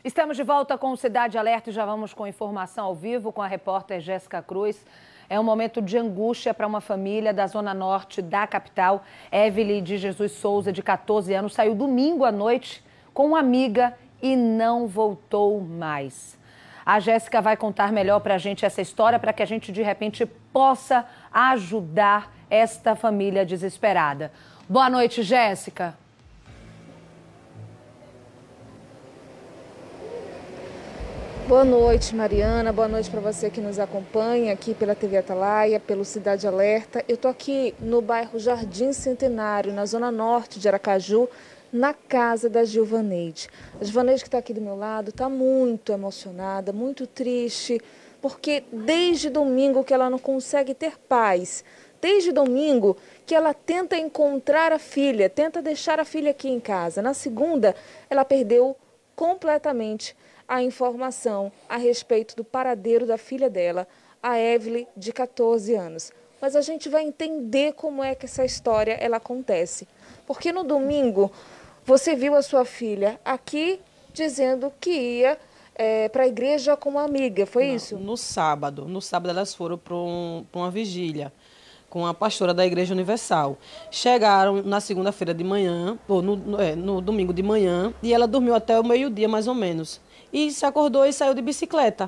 Estamos de volta com o Cidade Alerta e já vamos com informação ao vivo com a repórter Jéssica Cruz. É um momento de angústia para uma família da zona norte da capital. Evelyn de Jesus Souza, de 14 anos, saiu domingo à noite com uma amiga e não voltou mais. A Jéssica vai contar melhor para a gente essa história para que a gente, de repente, possa ajudar esta família desesperada. Boa noite, Jéssica. Boa noite, Mariana. Boa noite para você que nos acompanha aqui pela TV Atalaia, pelo Cidade Alerta. Eu estou aqui no bairro Jardim Centenário, na zona norte de Aracaju, na casa da Gilvaneide. A Gilvaneide, que está aqui do meu lado, está muito emocionada, muito triste, porque desde domingo que ela não consegue ter paz. Desde domingo que ela tenta encontrar a filha, tenta deixar a filha aqui em casa. Na segunda, ela perdeu completamente a informação a respeito do paradeiro da filha dela, a Evelyn, de 14 anos. Mas a gente vai entender como é que essa história ela acontece. Porque no domingo você viu a sua filha aqui dizendo que ia para a igreja com uma amiga, foi isso? No sábado elas foram para uma vigília com a pastora da Igreja Universal. Chegaram na segunda-feira de manhã, ou no domingo de manhã, e ela dormiu até o meio-dia mais ou menos. E se acordou e saiu de bicicleta.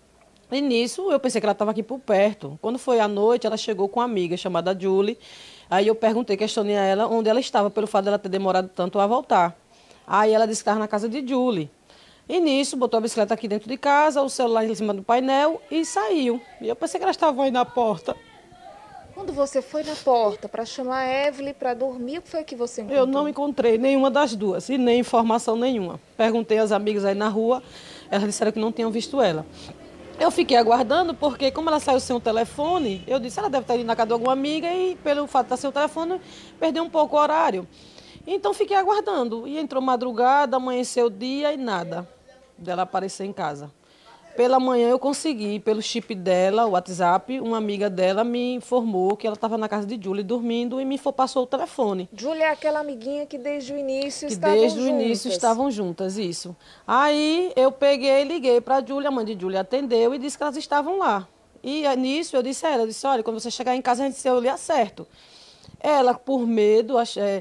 E nisso eu pensei que ela estava aqui por perto. Quando foi à noite, ela chegou com uma amiga chamada Julie. Aí eu perguntei, questionei a ela onde ela estava, pelo fato dela ter demorado tanto a voltar. Aí ela disse que estava na casa de Julie. E nisso, botou a bicicleta aqui dentro de casa, o celular em cima do painel e saiu. E eu pensei que elas estavam aí na porta. Quando você foi na porta para chamar a Evelyn para dormir, o que foi que você encontrou? Eu não encontrei nenhuma das duas e nem informação nenhuma. Perguntei às amigas aí na rua, elas disseram que não tinham visto ela. Eu fiquei aguardando porque, como ela saiu sem o telefone, eu disse, ela deve estar indo na casa de alguma amiga e, pelo fato de estar sem o telefone, perdeu um pouco o horário. Então, fiquei aguardando. E entrou madrugada, amanheceu o dia e nada dela aparecer em casa. Pela manhã eu consegui, pelo chip dela, o WhatsApp, uma amiga dela me informou que ela estava na casa de Julie dormindo e me passou o telefone. Julie é aquela amiguinha que desde o início estavam juntas, isso. Aí eu peguei e liguei para a Julie, a mãe de Julie atendeu e disse que elas estavam lá. E nisso eu disse a ela, olha, quando você chegar em casa a gente eu lhe acerto. Ela, por medo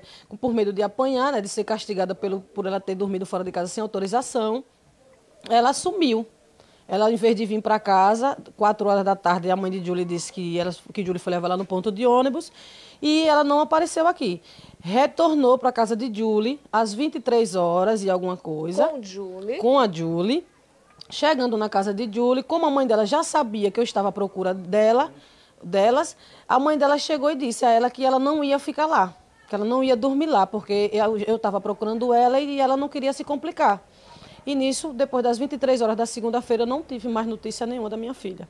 de apanhar, né, de ser castigada por ela ter dormido fora de casa sem autorização, ela sumiu. Ela, em vez de vir para casa, 4 horas da tarde, a mãe de Julie disse que Julie foi levar ela no ponto de ônibus e ela não apareceu aqui. Retornou para a casa de Julie às 23 horas e alguma coisa. Com Julie? Com a Julie. Chegando na casa de Julie, como a mãe dela já sabia que eu estava à procura delas, a mãe dela chegou e disse a ela que ela não ia ficar lá, que ela não ia dormir lá, porque eu estava procurando ela e ela não queria se complicar. E nisso, depois das 23 horas da segunda-feira, eu não tive mais notícia nenhuma da minha filha.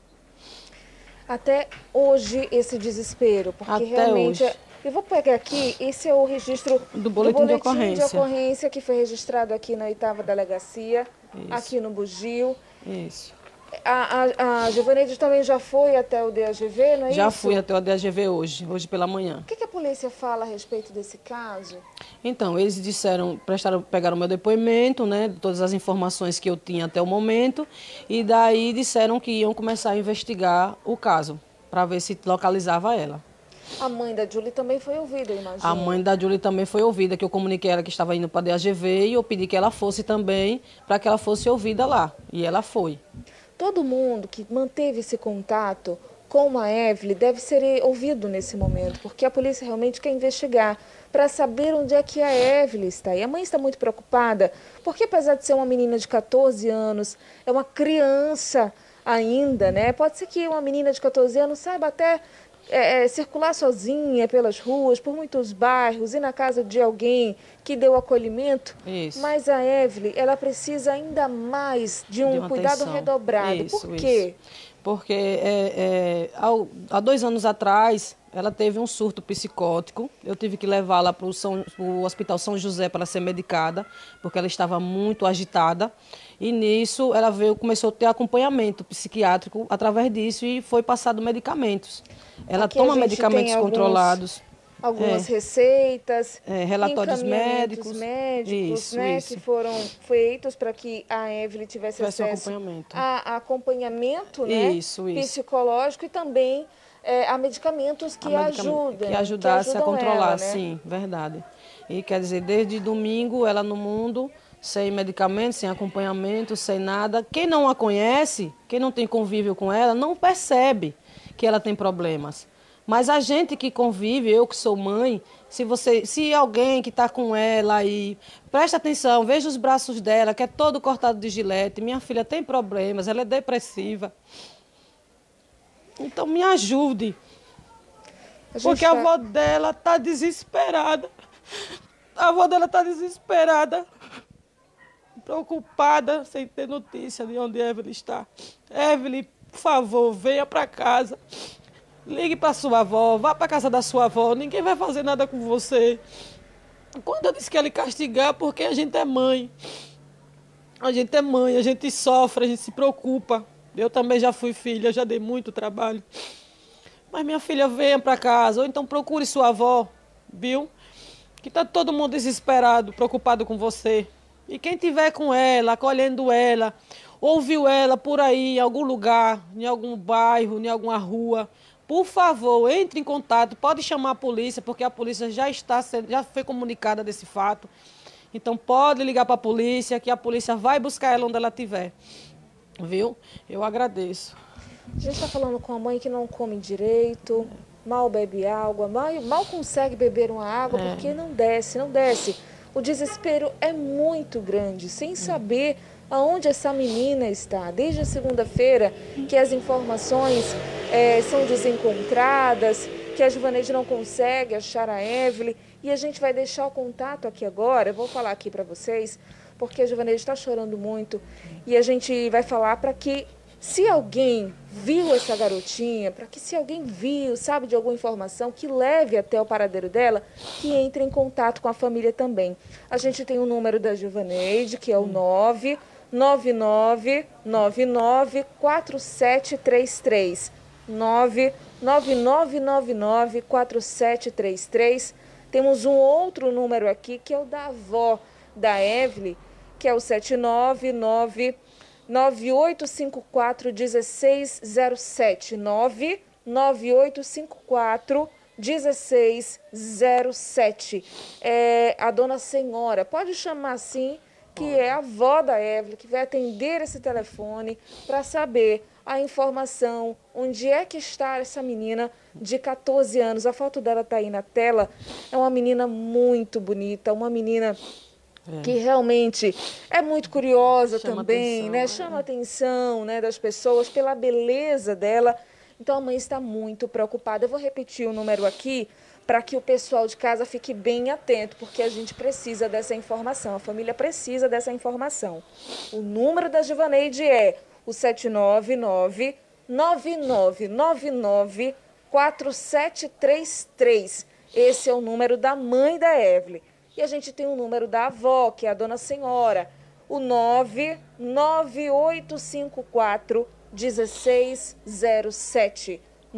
Até hoje, esse desespero, porque até realmente... Hoje. Eu vou pegar aqui, esse é o registro do boletim de ocorrência que foi registrado aqui na 8ª Delegacia, Isso. Aqui no Bugio. Isso. A Gilvaneide também já foi até o DAGV, não é Já isso? fui até o DAGV hoje pela manhã. O que a polícia fala a respeito desse caso? Então, eles pegaram meu depoimento, né, todas as informações que eu tinha até o momento, e daí disseram que iam começar a investigar o caso, para ver se localizava ela. A mãe da Julie também foi ouvida, eu imagino. A mãe da Julie também foi ouvida, que eu comuniquei a ela que estava indo para a DAGV e eu pedi que ela fosse também, para que ela fosse ouvida lá, e ela foi. Todo mundo que manteve esse contato com a Evelyn deve ser ouvido nesse momento, porque a polícia realmente quer investigar para saber onde é que a Evelyn está. E a mãe está muito preocupada, porque apesar de ser uma menina de 14 anos, é uma criança ainda, né? Pode ser que uma menina de 14 anos saiba até circular sozinha pelas ruas, por muitos bairros, ir na casa de alguém que deu acolhimento. Isso. Mas a Evelyn, ela precisa ainda mais de um cuidado redobrado. Isso, por quê? Porque há 2 anos atrás, ela teve um surto psicótico. Eu tive que levá-la para o Hospital São José para ser medicada, porque ela estava muito agitada. E nisso, ela começou a ter acompanhamento psiquiátrico através disso e foi passado medicamentos. Ela toma medicamentos controlados. algumas receitas, relatórios encaminhamentos médicos, isso, né, que foram feitos para que a Evelyn tivesse acesso a acompanhamento, né, psicológico e também a medicamentos que ajudam. Que ajudasse a controlar, ela, né? Sim, verdade. E quer dizer, desde domingo ela no mundo, sem medicamento, sem acompanhamento, sem nada. Quem não a conhece, quem não tem convívio com ela, não percebe que ela tem problemas. Mas a gente que convive, eu que sou mãe, se alguém que está com ela aí, presta atenção, veja os braços dela, que é todo cortado de gilete, minha filha tem problemas, ela é depressiva. Então me ajude, porque a avó dela está desesperada. A avó dela está desesperada, preocupada, sem ter notícia de onde Evelyn está. Evelyn, por favor, venha para casa. Ligue para sua avó, vá para a casa da sua avó, ninguém vai fazer nada com você. Quando eu disse que ia lhe castigar, porque a gente é mãe. A gente é mãe, a gente sofre, a gente se preocupa. Eu também já fui filha, já dei muito trabalho. Mas minha filha, venha para casa, ou então procure sua avó, viu? Que está todo mundo desesperado, preocupado com você. E quem tiver com ela, acolhendo ela, ouviu ela por aí, em algum lugar, em algum bairro, em alguma rua, por favor, entre em contato, pode chamar a polícia, porque a polícia já foi comunicada desse fato. Então pode ligar para a polícia, que a polícia vai buscar ela onde ela estiver. Viu? Eu agradeço. A gente está falando com a mãe que não come direito, mal bebe água, mal consegue beber uma água, porque não desce. O desespero é muito grande, sem saber aonde essa menina está. Desde a segunda-feira que as informações são desencontradas, que a Juvaneide não consegue achar a Evelyn. E a gente vai deixar o contato aqui agora, eu vou falar aqui para vocês, porque a Juvaneide está chorando muito. E a gente vai falar para que, se alguém viu essa garotinha, para que se alguém viu, sabe de alguma informação, que leve até o paradeiro dela, que entre em contato com a família também. A gente tem o número da Juvaneide, que é o 999994733. 999994733. Temos um outro número aqui, que é o da avó da Evelyn, que é o 799-9854-1607. 99854-1607. É a dona Senhora, pode chamar assim, que é a avó da Evelyn, que vai atender esse telefone para saber a informação, onde é que está essa menina de 14 anos. A foto dela está aí na tela. É uma menina muito bonita, uma menina que realmente é muito curiosa também, né? Chama a atenção, né, das pessoas pela beleza dela. Então a mãe está muito preocupada. Eu vou repetir o número aqui para que o pessoal de casa fique bem atento, porque a gente precisa dessa informação, a família precisa dessa informação. O número da Juvaneide é o 799-9999-4733. Esse é o número da mãe da Evelyn. E a gente tem o número da avó, que é a dona Senhora, o 99854-1607.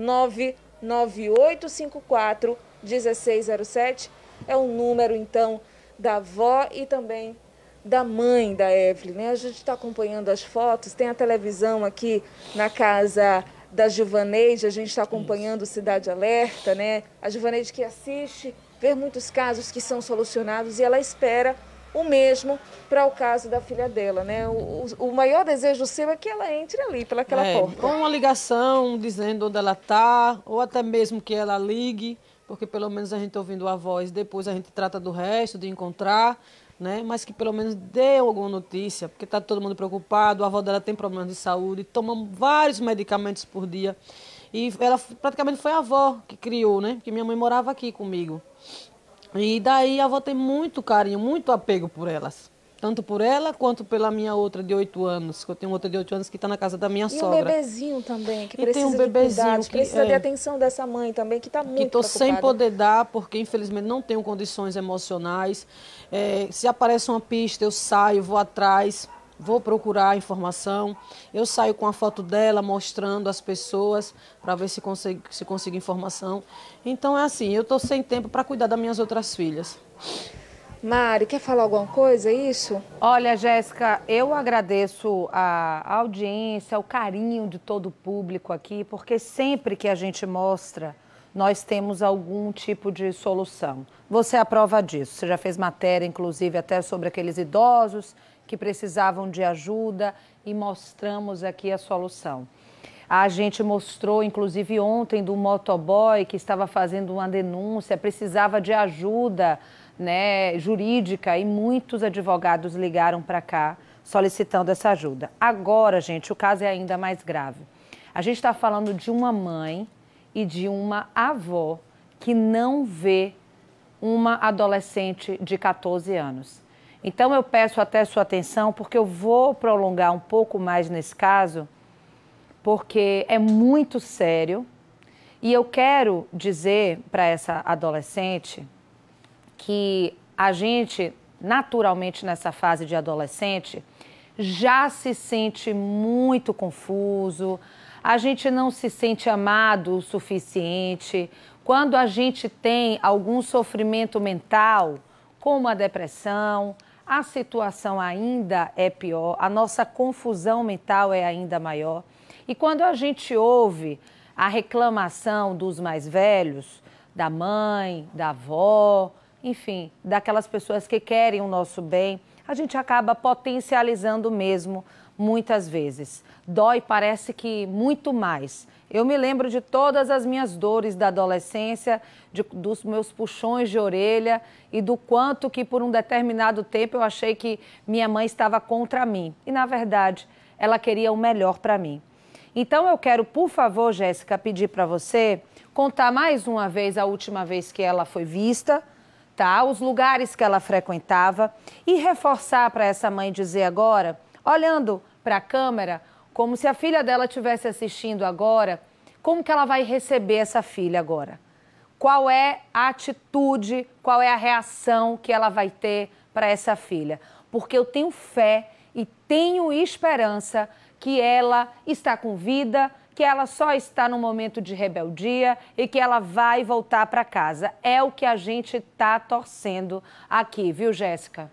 99854-1607 é o número, então, da avó e também da mãe da Evelyn, né? A gente está acompanhando as fotos, tem a televisão aqui na casa da Juvaneide, a gente está acompanhando o Cidade Alerta, né? A Juvaneide que assiste, vê muitos casos que são solucionados e ela espera o mesmo para o caso da filha dela, né? O maior desejo seu é que ela entre ali, pelaquela porta. Com uma ligação dizendo onde ela está, ou até mesmo que ela ligue, porque pelo menos a gente ouvindo a voz, depois a gente trata do resto, de encontrar, né? Mas que pelo menos dê alguma notícia, porque está todo mundo preocupado, a avó dela tem problemas de saúde, toma vários medicamentos por dia. E ela praticamente foi a avó que criou, né? Porque minha mãe morava aqui comigo. E daí a avó tem muito carinho, muito apego por elas. Tanto por ela, quanto pela minha outra de 8 anos. Que eu tenho outra de 8 anos que está na casa da minha sogra. E um bebezinho também, que precisa de cuidados, precisa de atenção dessa mãe também, que está muito preocupada. Que estou sem poder dar, porque infelizmente não tenho condições emocionais. Se aparece uma pista, eu saio, vou atrás. vou procurar informação, eu saio com a foto dela, mostrando às pessoas, para ver se consigo informação. Então é assim, eu estou sem tempo para cuidar das minhas outras filhas. Mari, quer falar alguma coisa, é isso? Olha, Jéssica, eu agradeço a audiência, o carinho de todo o público aqui, porque sempre que a gente mostra, nós temos algum tipo de solução. Você é a prova disso. Você já fez matéria, inclusive, até sobre aqueles idosos que precisavam de ajuda e mostramos aqui a solução. A gente mostrou, inclusive, ontem do motoboy que estava fazendo uma denúncia, precisava de ajuda, né, jurídica, e muitos advogados ligaram para cá solicitando essa ajuda. Agora, gente, o caso é ainda mais grave. A gente está falando de uma mãe e de uma avó que não vê uma adolescente de 14 anos. Então, eu peço até sua atenção, porque eu vou prolongar um pouco mais nesse caso, porque é muito sério, e eu quero dizer para essa adolescente que a gente, naturalmente, nessa fase de adolescente, já se sente muito confuso, a gente não se sente amado o suficiente. Quando a gente tem algum sofrimento mental, como a depressão, a situação ainda é pior, a nossa confusão mental é ainda maior. E quando a gente ouve a reclamação dos mais velhos, da mãe, da avó, enfim, daquelas pessoas que querem o nosso bem, a gente acaba potencializando mesmo, muitas vezes. Dói, parece que muito mais. Eu me lembro de todas as minhas dores da adolescência, dos meus puxões de orelha e do quanto que por um determinado tempo eu achei que minha mãe estava contra mim. E, na verdade, ela queria o melhor para mim. Então, eu quero, por favor, Jéssica, pedir para você contar mais uma vez a última vez que ela foi vista, tá? Os lugares que ela frequentava e reforçar para essa mãe dizer agora, olhando para a câmera, como se a filha dela estivesse assistindo agora, como que ela vai receber essa filha agora? Qual é a atitude, qual é a reação que ela vai ter para essa filha? Porque eu tenho fé e tenho esperança que ela está com vida, que ela só está no momento de rebeldia e que ela vai voltar para casa. É o que a gente está torcendo aqui, viu, Jéssica?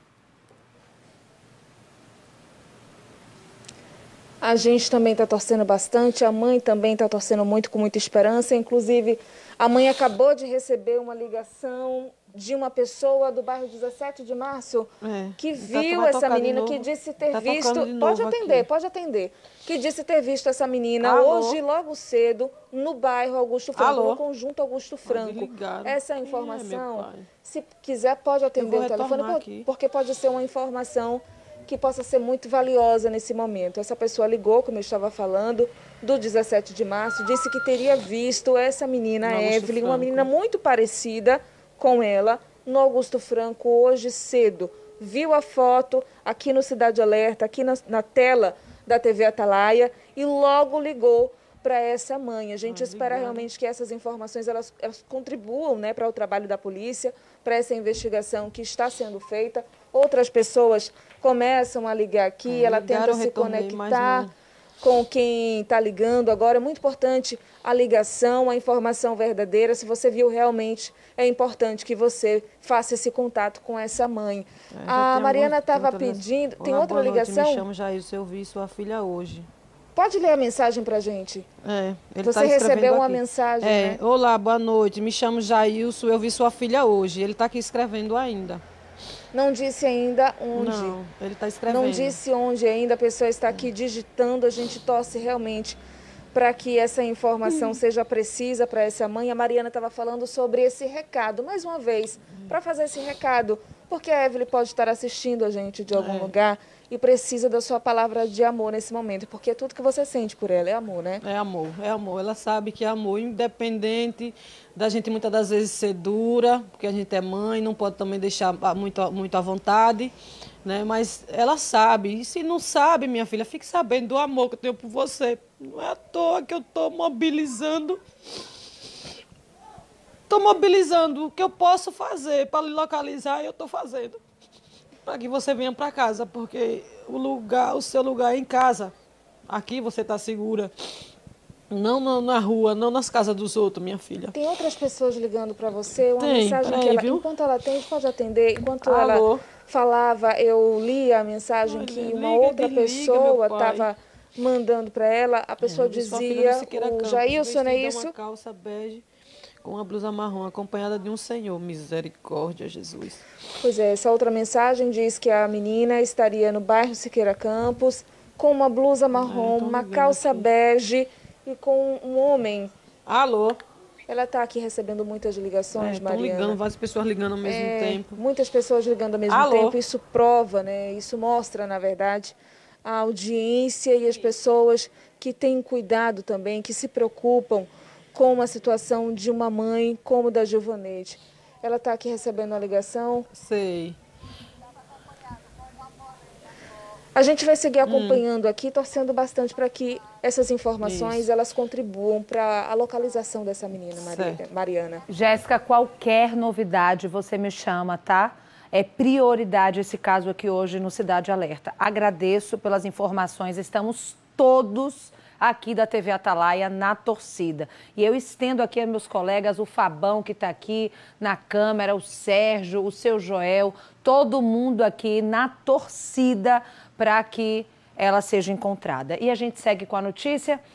A gente também está torcendo bastante, a mãe também está torcendo muito, com muita esperança. Inclusive, a mãe acabou de receber uma ligação de uma pessoa do bairro 17 de Março que viu essa menina, que disse ter visto... Pode atender. Que disse ter visto essa menina hoje, logo cedo, no bairro Augusto Franco, no conjunto Augusto Franco. Essa informação, se quiser, pode atender o telefone, porque pode ser uma informação que possa ser muito valiosa nesse momento. Essa pessoa ligou, como eu estava falando, do 17 de março, disse que teria visto essa menina, Evelyn, uma menina muito parecida com ela, no Augusto Franco, hoje cedo. Viu a foto aqui no Cidade Alerta, aqui na tela da TV Atalaia, e logo ligou para essa mãe. A gente espera realmente que essas informações elas contribuam, né, para o trabalho da polícia, para essa investigação que está sendo feita. Outras pessoas começam a ligar aqui, ela tenta se conectar com quem está ligando. Agora é muito importante a ligação, a informação verdadeira. Se você viu realmente, é importante que você faça esse contato com essa mãe. A Mariana estava pedindo... Tem outra ligação? Me chamo Jailson, eu vi sua filha hoje. Pode ler a mensagem para a gente? Você recebeu uma aqui. mensagem, né? Olá, boa noite, me chamo Jailson, eu vi sua filha hoje. Ele está aqui escrevendo ainda. Não disse ainda onde. Não, ele está escrevendo. Não disse onde ainda, a pessoa está aqui digitando. A gente torce realmente para que essa informação seja precisa para essa mãe. A Mariana estava falando sobre esse recado, mais uma vez, para fazer esse recado, porque a Evelyn pode estar assistindo a gente de algum lugar e precisa da sua palavra de amor nesse momento, porque tudo que você sente por ela é amor, né? É amor, é amor. Ela sabe que é amor, independente da gente muitas das vezes ser dura, porque a gente é mãe, não pode também deixar muito à vontade, né? Mas ela sabe. E se não sabe, minha filha, fique sabendo do amor que eu tenho por você. Não é à toa que eu estou mobilizando. Estou mobilizando o que eu posso fazer para lhe localizar e eu estou fazendo. Para que você venha para casa, porque o seu lugar é em casa. Aqui você está segura. Não na rua, não nas casas dos outros, minha filha. Tem outras pessoas ligando para você, uma Tem, mensagem peraí, que ela, viu? enquanto ela atende, pode atender, enquanto Alô? ela falava, eu li a mensagem que Liga, uma outra desliga, pessoa meu pai. estava mandando para ela, a pessoa Sua filha dizia, no Siqueira o Campos, Jailson, não é vestida isso? uma calça bege com uma blusa marrom, acompanhada de um senhor. Misericórdia, Jesus. Pois é, essa outra mensagem diz que a menina estaria no bairro Siqueira Campos, com uma blusa marrom, tô uma ligando calça aqui. bege e com um homem. Alô? Ela está aqui recebendo muitas ligações, Estão Mariana. ligando, várias pessoas ligando ao mesmo tempo. Muitas pessoas ligando ao mesmo Alô? tempo, isso prova, né? Isso mostra, na verdade, a audiência e as pessoas que têm cuidado também, que se preocupam com a situação de uma mãe como da Giovanete. Ela está aqui recebendo a ligação. Sei. A gente vai seguir acompanhando aqui, torcendo bastante para que essas informações Isso. elas contribuam para a localização dessa menina, Certo. Mariana. Jéssica, qualquer novidade você me chama, tá? É prioridade esse caso aqui hoje no Cidade Alerta. Agradeço pelas informações, estamos todos aqui da TV Atalaia na torcida. E eu estendo aqui a meus colegas, o Fabão que está aqui na câmera, o Sérgio, o seu Joel, todo mundo aqui na torcida para que ela seja encontrada. E a gente segue com a notícia.